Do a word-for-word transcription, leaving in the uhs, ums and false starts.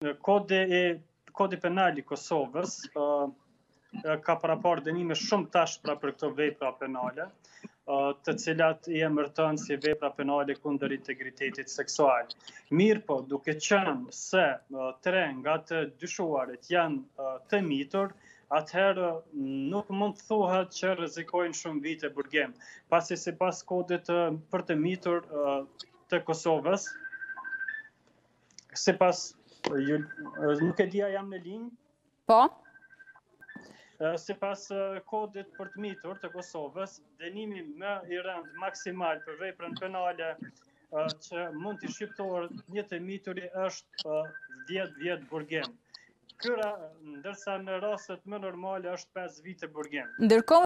kodi i kodi penal i Kosovës ka parapar dënime shumë tashpra për këto vepra penale, të cilat i emërton si vepra penale kundër integritetit seksual. Mirë po, duke qenë se tre nga të dyshuarit janë të mitur, atëherë nuk mund të thuhet që rrezikojnë shumë vite burgim, pasi sipas kodit për të mitur të Kosovës, sipas nuk e dia jam në linjë. Po. Sipas kodit për të mitur të Kosovës, dënimi më i rënd maksimal për veprën penale që mund të shqiptohet një të mituri është dhjetë vjet burgim. Kyra, ndërsa në rastet më normale është pesë vite burgim. Ndërkohë